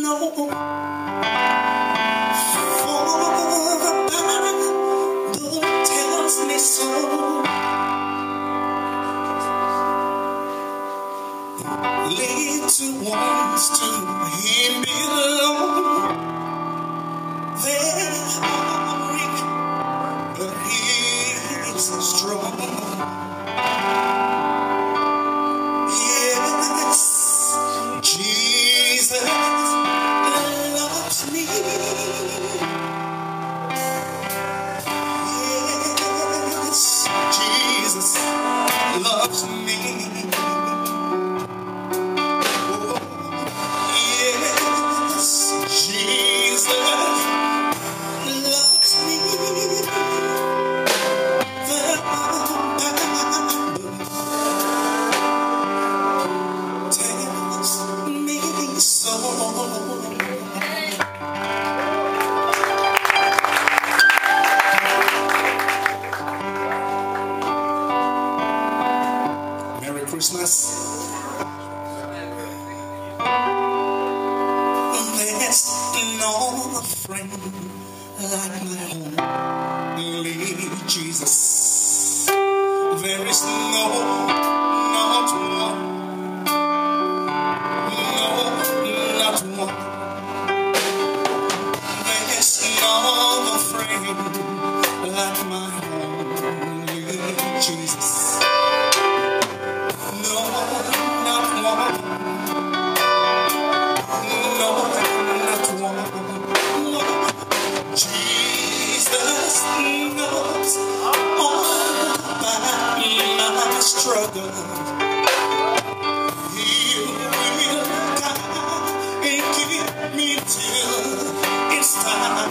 no, for the Bible tells me so. Little ones to him belong. They're weak, but he's strong. Yes, Jesus loves me. Yes, Jesus loves me. Merry Christmas. There's no friend like my only Jesus. There is not one, not one. There's no friend like my only Jesus. No, not one. No, not one. No. Jesus knows all about my struggle. He will guide and keep me till it's time.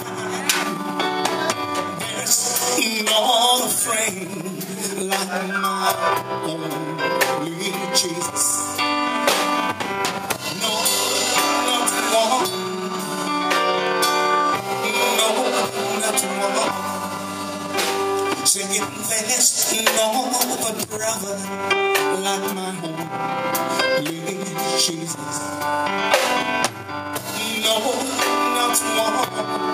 There's no friend like my only Jesus. No, not one. No, not one. Singing, there's no other brother like my only Jesus. No, not one.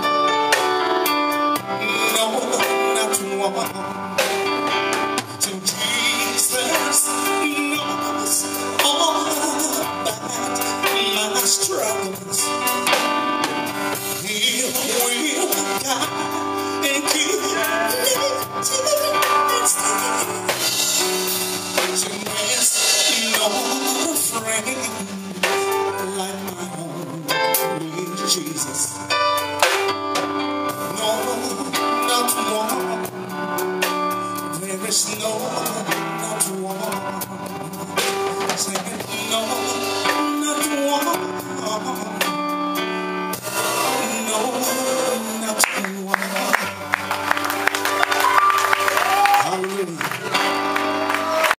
No, not one. So Jesus knows all about my struggles. He will guide